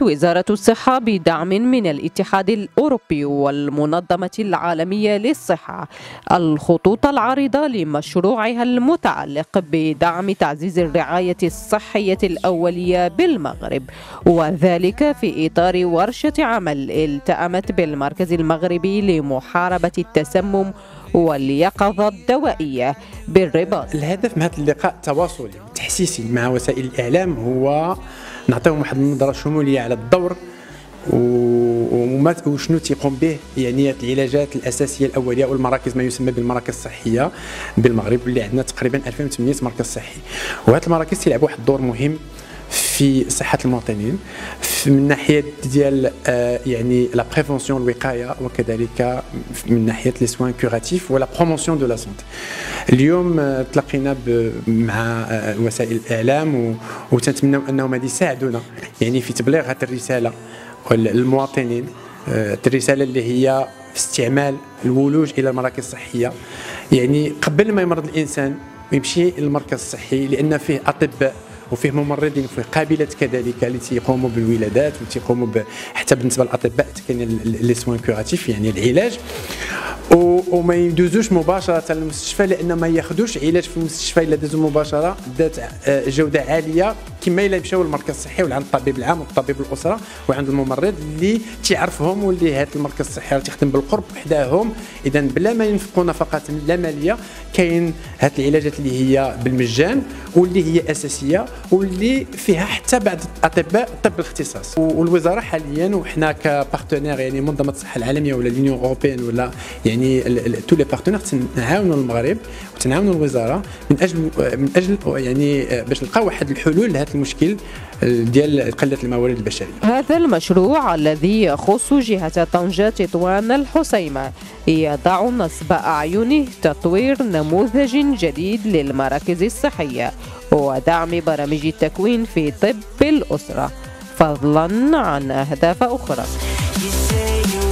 قامت وزارة الصحة بدعم من الاتحاد الأوروبي والمنظمة العالمية للصحة الخطوط العريضة لمشروعها المتعلق بدعم تعزيز الرعاية الصحية الأولية بالمغرب، وذلك في إطار ورشة عمل التأمت بالمركز المغربي لمحاربة التسمم واليقظة الدوائية بالرباط. الهدف من هذا اللقاء التواصلي والتحسيسي مع وسائل الإعلام هو نعطيهم واحد النظرة شمولية على الدور وشنو تيقوم به يعني العلاجات الأساسية الأولية والمراكز ما يسمى بالمراكز الصحية بالمغرب، اللي عندنا تقريبا 2800 مركز صحي، وهذه المراكز تلعب واحد الدور مهم في صحة المواطنين من ناحية ديال يعني لا بريفونسيون الوقاية، وكذلك من ناحية لي سوان كوراتيف ولا بروموسيون دو لا سونتي. اليوم تلاقينا مع وسائل الإعلام وتنتمنوا أنهم هذه يساعدونا يعني في تبليغ هذه الرسالة للمواطنين، الرسالة اللي هي في استعمال الولوج إلى المراكز الصحية، يعني قبل ما يمرض الإنسان يمشي للمركز الصحي لأن فيه أطباء وفيه ممرضين وفيه قابلات كذلك اللي تيقوموا بالولادات وتيقوموا حتى بالنسبه للاطباء كاين لي سوان كوراتيف يعني العلاج، وما يدوزوش مباشره للمستشفى لان ما ياخذوش علاج في المستشفى الا دازوا مباشره ذات جوده عاليه كما الا مشاو للمركز الصحي وعند الطبيب العام والطبيب الاسره وعند الممرض اللي تيعرفهم واللي هذا المركز الصحي تخدم بالقرب وحداهم. اذا بلا ما ينفقوا نفقات لا ماليه كاين هذه العلاجات اللي هي بالمجان واللي هي اساسيه واللي فيها حتى بعض اطباء طب الاختصاص. والوزاره حاليا وحنا كبارتنير يعني منظمه الصحه العالميه ولا اليونيون اوروبيان ولا يعني تو لي بارتنير تنعاونوا المغرب وتنعاونوا الوزاره من اجل يعني باش نلقاو واحد الحلول لهذا المشكل ديال قله الموارد البشريه. هذا المشروع الذي يخص جهه طنجة تطوان الحسيمه يضع نصب اعينه تطوير نموذج جديد للمراكز الصحيه ودعم برامج التكوين في طب الأسرة فضلا عن أهداف أخرى.